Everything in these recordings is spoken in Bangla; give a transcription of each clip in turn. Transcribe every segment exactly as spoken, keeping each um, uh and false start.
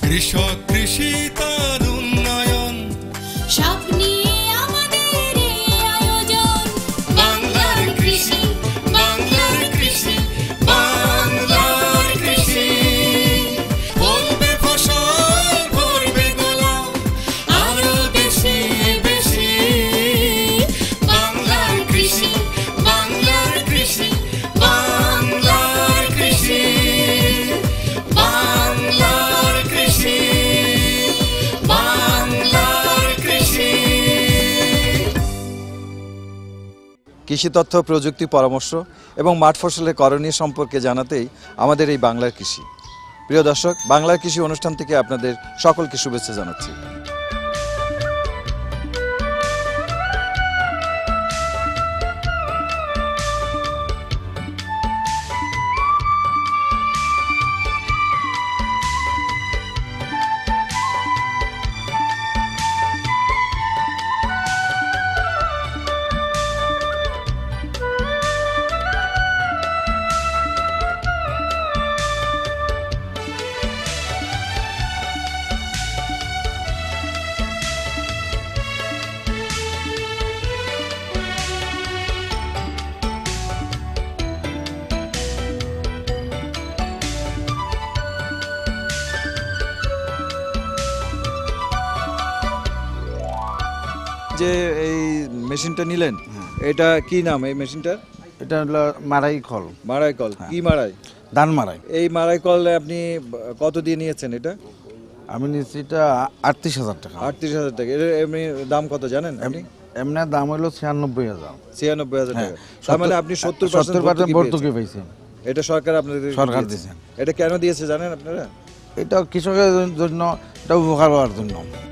কৃষক কৃষি তার উন্নয়ন সব নিয়ে আমাদের এই আয়োজন বাংলার কৃষি বাংলার কৃষি বাংলার কৃষি ফলবে ফসল ভরবে গোলা আরো বেশি বেশি বাংলার কৃষি বাংলার কৃষি বাংলার কৃষি বাংলার কৃষি বাংলার কৃষি। কৃষি তথ্য প্রযুক্তি পরামর্শ এবং মাঠ ফসলের করণীয় সম্পর্কে জানাতেই আমাদের এই বাংলার কৃষি। প্রিয় দর্শক, বাংলার কৃষি অনুষ্ঠান থেকে আপনাদের সকলকে শুভেচ্ছা জানাচ্ছি। যে এই মেশিনটা নিলেন, এটা কি নাম এই মেশিনটার? এটা হলো মারাই কল। মারাই কল। কি মারাই? ধান মারাই। এই মারাই কল আপনি কত দিয়ে নিয়েছেন এটা? আমি নিচ্ছি এটা আটত্রিশ হাজার টাকা। আটত্রিশ হাজার টাকা। এর এমনি দাম কত জানেন আপনি? এমনি দাম হলো ছিয়ানব্বই হাজার। ছিয়ানব্বই হাজার টাকা। তার মানে আপনি সত্তর সত্তর পার্সেন্ট ভর্তুকি পেয়েছেন। এটা সরকার আপনাদের সরকার দিয়েছেন। এটা কেন দিয়েছে জানেন আপনারা? এটা কৃষকের জন্য, এটা উপকার হওয়ার জন্য।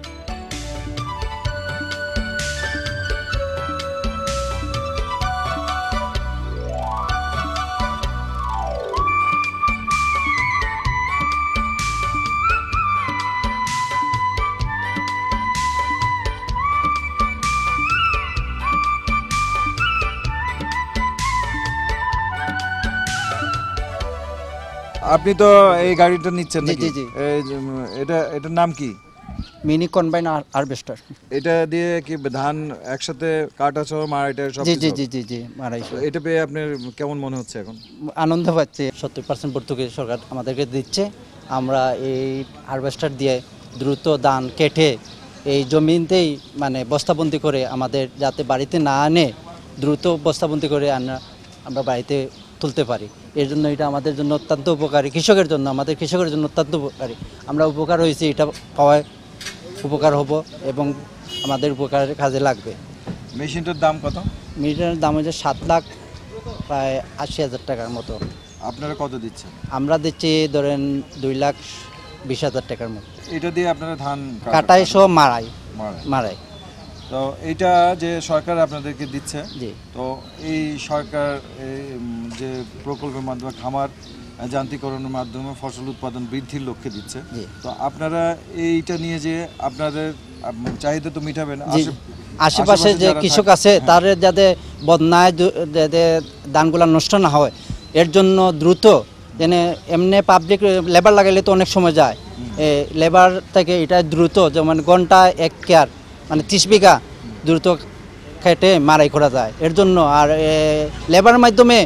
আপনি তো এই গাড়িটা নিচ্ছেন জি, নাকি? জি, জি। এই যে, এটা এটার নাম কি? Mini combine harvester. এটা দিয়ে কি ধান একসাথে কাটা সহ মারাইটা সব জি জি কিছু? জি জি জি মারাই। এটা পেয়ে আপনার কেমন মনে হচ্ছে এখন? আনন্দ পাচ্ছি। সত্তর পার্সেন্ট ভর্তুকি সরকার আমাদেরকে দিচ্ছে। আমরা এই হারভেস্টার দিয়ে দ্রুত ধান কেটে এই জমিতেই মানে বস্তাবন্দি করে আমাদের যাতে বাড়িতে না আনে দ্রুত বস্তাবন্দি করে আমরা আমরা বাড়িতে তুলতে পারি। এর জন্য এটা আমাদের জন্য অত্যন্ত উপকারী, কৃষকের জন্য, আমাদের কৃষকের জন্য অত্যন্ত উপকারী। আমরা উপকার হয়েছি, এটা পাওয়ায় উপকার হব এবং আমাদের উপকারের কাজে লাগবে। মেশিনটার দাম কত? মেশিনের দাম হচ্ছে সাত লাখ প্রায় আশি হাজার টাকার মতো। আপনারা কত দিচ্ছেন? আমরা দিচ্ছি ধরেন দুই লাখ বিশ হাজার টাকার মতো। এটা দিয়ে আপনারা ধান কাটাই সহ মারাই মারাই মারাই তো এইটা যে সরকার আপনাদেরকে দিচ্ছে, জি। তো এই সরকার এই যে প্রকল্পের মাধ্যমে খামার যান্ত্রিকরণের মাধ্যমে ফসল উৎপাদন বৃদ্ধির লক্ষ্যে দিচ্ছে, তো আপনারা এইটা নিয়ে যে আপনাদের চাহিদা তো মিটাবেন, আশেপাশে যে কৃষক আছে তার যাতে বন্যায় যাতে ধানগুলা নষ্ট না হয় এর জন্য দ্রুত যেন এমনি পাবলিক লেবার লাগাইলে তো অনেক সময় যায়, লেবার থেকে এটা দ্রুত যেমন ঘন্টা এক কেয়ার মানে ত্রিশ বিঘা দ্রুত খেটে মারাই করা যায় এর জন্য। আর লেবার মাধ্যমে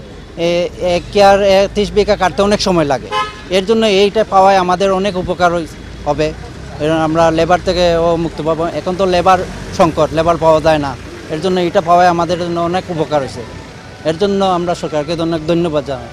এক কেয়ার ত্রিশ বিঘা কাটতে অনেক সময় লাগে, এর জন্য এইটা পাওয়ায় আমাদের অনেক উপকার হবে। আমরা লেবার থেকে ও মুক্ত পাবো। এখন তো লেবার সংকট, লেবার পাওয়া যায় না, এর জন্য এটা পাওয়ায় আমাদের জন্য অনেক উপকার হয়েছে। এর জন্য আমরা সরকারকে অনেক ধন্যবাদ জানাই।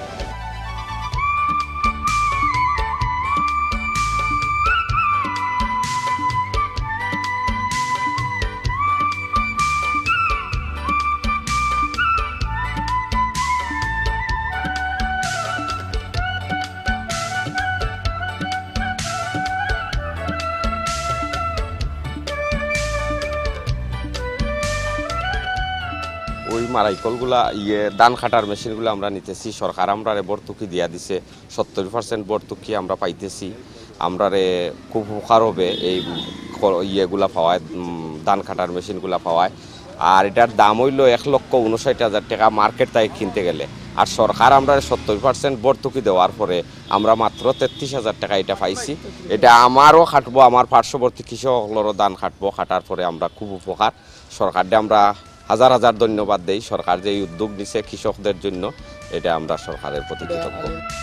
ওই মারাইকলগুলা ইয়ে ধান কাটার মেশিনগুলো আমরা নিতেছি, সরকার আমরা ভর্তুকি দিয়া দিছে, সত্তর পার্সেন্ট ভর্তুকি আমরা পাইতেছি। আমরা খুব উপকার হবে এই ইয়েগুলা পাওয়ায়, ধান কাটার মেশিনগুলা পাওয়ায়। আর এটার দাম হইল এক লক্ষ উনষাট হাজার টাকা মার্কেট তাই কিনতে গেলে। আর সরকার আমরা সত্তর পার্সেন্ট ভর্তুকি দেওয়ার পরে আমরা মাত্র তেত্রিশ হাজার টাকা এটা পাইছি। এটা আমারও খাটবো, আমার পার্শ্ববর্তী কৃষকগুলোরও ধান খাটবো, খাটার পরে আমরা খুব উপকার। সরকারকে আমরা হাজার হাজার ধন্যবাদ দেই, সরকার যে এই উদ্যোগ নিছে কৃষকদের জন্য, এটা আমরা সরকারের প্রতি কৃতজ্ঞ।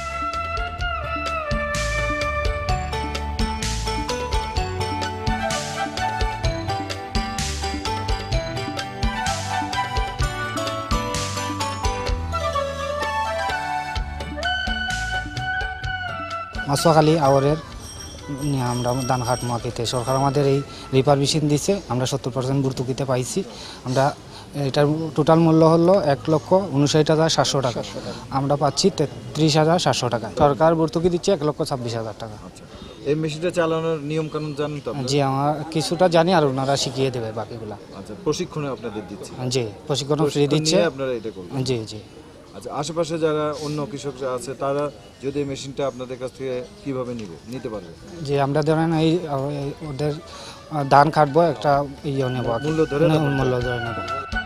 মাসুয়াখালী আওয়ারের নিয়ে আমরা ধান খাট মাটিতে সরকার আমাদের এই রিপার মেশিন দিচ্ছে, আমরা সত্তর পার্সেন্ট ভর্তুকিতে পাইছি। আমরা এটার টোটাল মূল্য হলো এক লক্ষ উনষাট হাজার সাতশো টাকা, আমরা পাচ্ছি তেত্রিশ হাজার সাতশো টাকা। সরকার ভর্তুকি দিচ্ছে এক লক্ষ ছাব্বিশ হাজার টাকা। এই মেশিনটা চালানোর নিয়ম কানুন জানেন তো? জি, আমরা কিছুটা জানি, আর ওনারা শিখিয়ে দেবে বাকিগুলা। আচ্ছা, প্রশিক্ষণে আপনাদের দিচ্ছে? জি, প্রশিক্ষণ ফ্রি দিচ্ছে আপনারা এটা করবেন? জি জি। আচ্ছা, আশেপাশে যারা অন্য কৃষকরা আছে তারা যদি এই মেশিনটা আপনাদের কাছ থেকে কিভাবে নিবে নিতে পারবে? যে আমরা ধরেন এই ওদের ধান কাটবো, একটা ইয়ে নেবো, মূল্য ধরে মূল্য ধরে নেবো।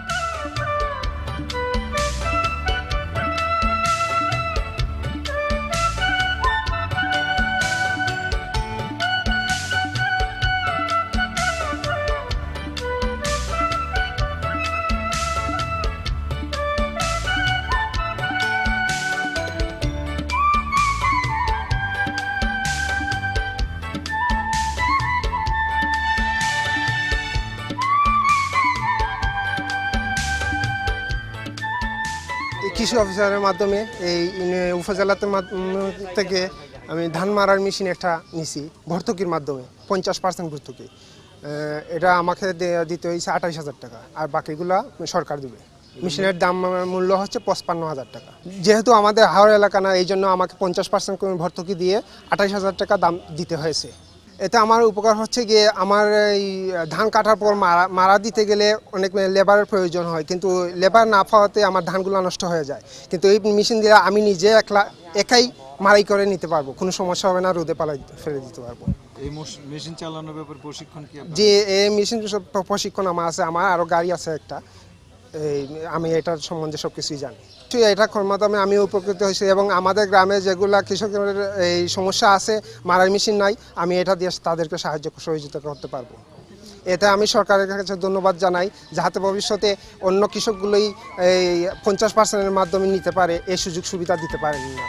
কৃষি অফিসারের মাধ্যমে এই উপজেলাতে থেকে আমি ধান মারার মেশিন একটা নিছি ভর্তুকির মাধ্যমে, পঞ্চাশ পার্সেন্ট ভর্তুকি। এটা আমাকে দিতে হয়েছে আঠাইশ হাজার টাকা, আর বাকিগুলা সরকার দেবে। মেশিনের দাম মূল্য হচ্ছে পঁচপান্ন হাজার টাকা। যেহেতু আমাদের হাওড় এলাকা না, এই জন্য আমাকে পঞ্চাশ পার্সেন্ট ভর্তুকি দিয়ে আঠাইশ হাজার টাকা দাম দিতে হয়েছে। এতে আমার উপকার হচ্ছে গিয়ে আমার এই ধান কাটার পর মারা মারা দিতে গেলে অনেক লেবারের প্রয়োজন হয়, কিন্তু লেবার না পাওয়াতে আমার ধানগুলো নষ্ট হয়ে যায়। কিন্তু এই মেশিন দিয়ে আমি নিজে একলা একাই মারাই করে নিতে পারবো, কোনো সমস্যা হবে না, রোদে পালাই ফেলে দিতে পারবো। এই মেশিন চালানোর ব্যাপারে প্রশিক্ষণ কি? যে এই মেশিন প্রশিক্ষণ আমার আছে, আমার আরও গাড়ি আছে একটা, এই আমি এটার সম্বন্ধে সব কিছুই জানি। এটা মাধ্যমে আমি উপকৃত হয়েছি, এবং আমাদের গ্রামে যেগুলা কৃষকের এই সমস্যা আছে, মারাই মেশিন নাই, আমি এটা দিয়ে তাদেরকে সাহায্য সহযোগিতা করতে পারবো। এতে আমি সরকারের কাছে ধন্যবাদ জানাই, যাতে ভবিষ্যতে অন্য কৃষকগুলোই এই পঞ্চাশ পার্সেন্টের মাধ্যমে নিতে পারে, এই সুযোগ সুবিধা দিতে পারেন না।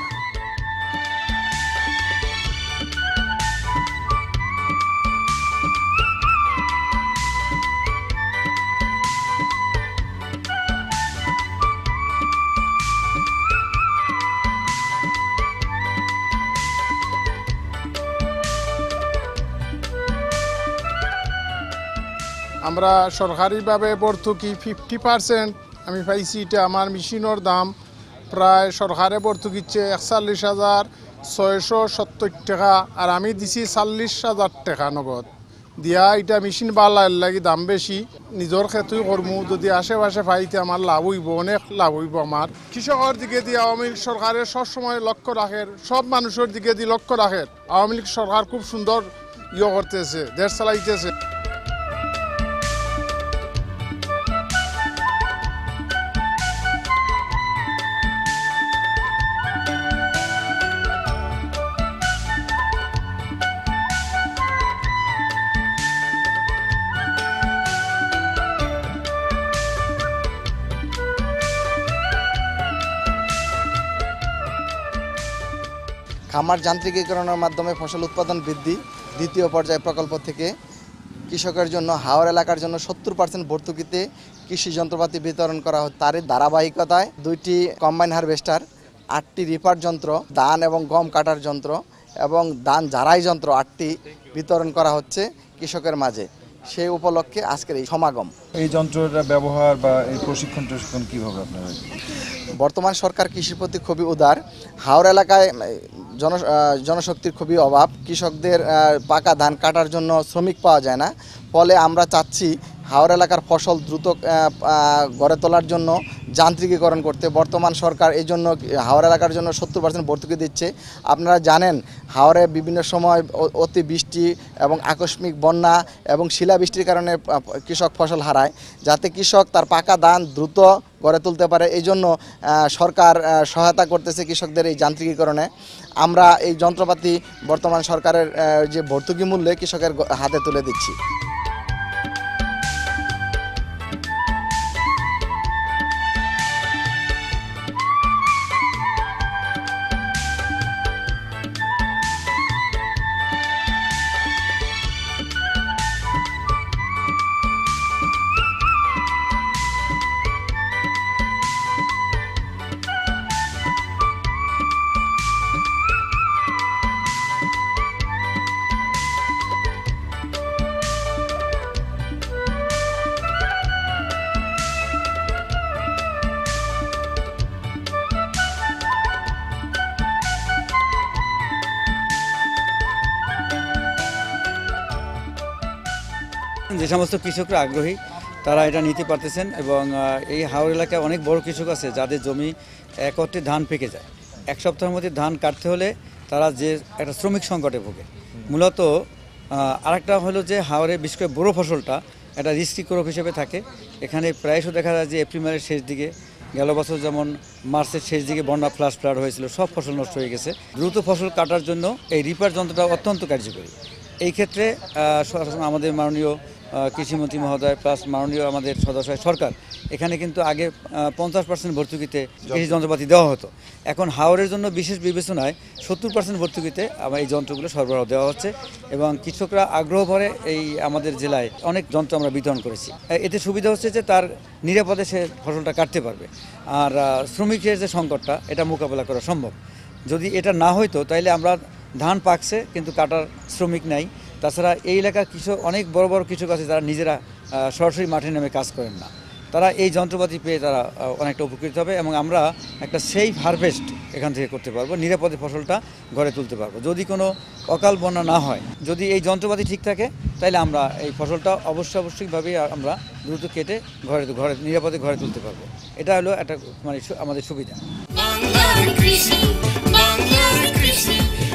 আমরা সরকারিভাবে ভর্তুকি ফিফটি পার্সেন্ট আমি পাইছি। এটা আমার মেশিনের দাম প্রায় সরকারে ভর্তুকি দিচ্ছে একচল্লিশ হাজার ছয়শো সত্তর টাকা, আর আমি দিছি চল্লিশ হাজার টাকা নগদ দিয়া। এটা মেশিন বালার লাগি দাম বেশি, নিজের ক্ষেত্রেই করমু, যদি আশেপাশে পাইতে আমার লাভ হইব, অনেক লাভ হইব আমার। কৃষকের দিকে দিয়ে আওয়ামী লীগ সরকারের সবসময় লক্ষ্য রাখে, সব মানুষের দিকে দিয়ে লক্ষ্য রাখে। আওয়ামী লীগ সরকার খুব সুন্দর ইয়ে করতেছে, দেশ চালাইতেছে। খামার যান্ত্রিকীকরণের মাধ্যমে ফসল উৎপাদন বৃদ্ধি দ্বিতীয় পর্যায় প্রকল্প থেকে কৃষকের জন্য হাওড় এলাকার জন্য সত্তর পার্সেন্ট ভর্তুকিতে কৃষি যন্ত্রপাতি বিতরণ করা হয়। তারই ধারাবাহিকতায় দুইটি কম্বাইন হারভেস্টার, আটটি রিপার যন্ত্র, ধান এবং গম কাটার যন্ত্র এবং ধান ঝাড়াই যন্ত্র আটটি বিতরণ করা হচ্ছে কৃষকের মাঝে। সেই উপলক্ষে আজকের এই সমাগম। এই যন্ত্রটা ব্যবহার বা এই প্রশিক্ষণ প্রশিক্ষণ কীভাবে আপনারা? বর্তমান সরকার কৃষির প্রতি খুবই উদার। হাওড় এলাকায় জন জনশক্তির খুবই অভাব, কৃষকদের পাকা ধান কাটার জন্য শ্রমিক পাওয়া যায় না। ফলে আমরা চাচ্ছি হাওর এলাকার ফসল দ্রুত গড়ে তোলার জন্য যান্ত্রিকীকরণ করতে বর্তমান সরকার এই জন্য হাওর এলাকার জন্য সত্তর পার্সেন্ট ভর্তুকি দিচ্ছে। আপনারা জানেন হাওরে বিভিন্ন সময় অতি বৃষ্টি এবং আকস্মিক বন্যা এবং শিলাবৃষ্টির কারণে কৃষক ফসল হারায়, যাতে কৃষক তার পাকা ধান দ্রুত গড়ে তুলতে পারে এই জন্য সরকার সহায়তা করতেছে কৃষকদের এই যান্ত্রিকীকরণে। আমরা এই যন্ত্রপাতি বর্তমান সরকারের যে ভর্তুকি মূল্যে কৃষকের হাতে তুলে দিচ্ছি। যে সমস্ত কৃষকরা আগ্রহী তারা এটা নিতে পারতেছেন এবং এই হাওর এলাকায় অনেক বড় কৃষক আছে যাদের জমি একত্রে ধান পেকে যায়। এক সপ্তাহের মধ্যে ধান কাটতে হলে তারা যে একটা শ্রমিক সংকটে ভোগে। মূলত আরেকটা হলো যে হাওরে বিশেষ করে বড়ো ফসলটা একটা রিস্কি ক্রপ হিসেবে থাকে। এখানে প্রায়শই দেখা যায় যে এপ্রিল মাসের শেষ দিকে, গেল বছর যেমন মার্চের শেষ দিকে বন্যা ফ্লাশ ফ্লাড হয়েছিল, সব ফসল নষ্ট হয়ে গেছে। দ্রুত ফসল কাটার জন্য এই রিপার যন্ত্রটা অত্যন্ত কার্যকরী। এই ক্ষেত্রে আমাদের মাননীয় কৃষিমন্ত্রী মহোদয় প্লাস মাননীয় আমাদের সদস্য সরকার এখানে কিন্তু আগে পঞ্চাশ পার্সেন্ট ভর্তুকিতে কৃষি যন্ত্রপাতি দেওয়া হতো। এখন হাওরের জন্য বিশেষ বিবেচনায় সত্তর পার্সেন্ট ভর্তুকিতে আমার এই যন্ত্রগুলো সরবরাহ দেওয়া হচ্ছে এবং কৃষকরা আগ্রহ ভরে এই আমাদের জেলায় অনেক যন্ত্র আমরা বিতরণ করেছি। এতে সুবিধা হচ্ছে যে তার নিরাপদে সে ফসলটা কাটতে পারবে, আর শ্রমিকের যে সংকটটা এটা মোকাবেলা করা সম্ভব। যদি এটা না হইতো তাইলে আমরা ধান পাকছে কিন্তু কাটার শ্রমিক নাই। তাছাড়া এই এলাকার কৃষক অনেক বড় বড় কৃষক আছে যারা নিজেরা সরাসরি মাঠে নেমে কাজ করেন না, তারা এই যন্ত্রপাতি পেয়ে তারা অনেকটা উপকৃত হবে এবং আমরা একটা সেফ হারভেস্ট এখান থেকে করতে পারবো, নিরাপদে ফসলটা ঘরে তুলতে পারবো। যদি কোনো অকাল বন্যা না হয়, যদি এই যন্ত্রপাতি ঠিক থাকে তাহলে আমরা এই ফসলটা অবশ্যই অবশ্যইভাবেই আমরা দ্রুত কেটে ঘরে ঘরে নিরাপদে ঘরে তুলতে পারবো। এটা হলো একটা মানে আমাদের সুবিধা। বাংলার কৃষি, বাংলার কৃষি,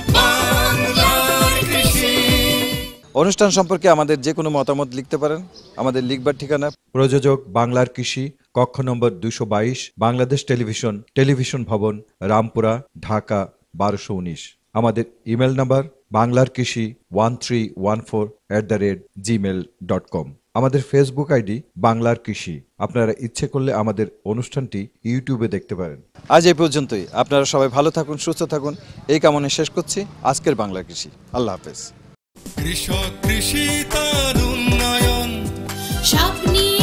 বাংলার কৃষি। অনুষ্ঠান সম্পর্কে আমাদের যে কোনো মতামত লিখতে পারেন। আমাদের লিখবার ঠিকানা প্রযোজক বাংলার কৃষি, কক্ষ নম্বর দুশো বাইশ, বাংলাদেশ টেলিভিশন, টেলিভিশন ভবন, রামপুরা, ঢাকা বারোশো উনিশ। আমাদের ইমেল নাম্বার বাংলার কৃষি one three one four at the rate Gmail dot com. আমাদের ফেসবুক আইডি বাংলার কৃষি। আপনারা ইচ্ছে করলে আমাদের অনুষ্ঠানটি ইউটিউবে দেখতে পারেন। আজ এই পর্যন্তই। আপনারা সবাই ভালো থাকুন, সুস্থ থাকুন, এই কামনে শেষ করছি আজকের বাংলার কৃষি। আল্লাহ হাফেজ। কৃষক কৃষি তার উন্নয়ন স্বপ্নি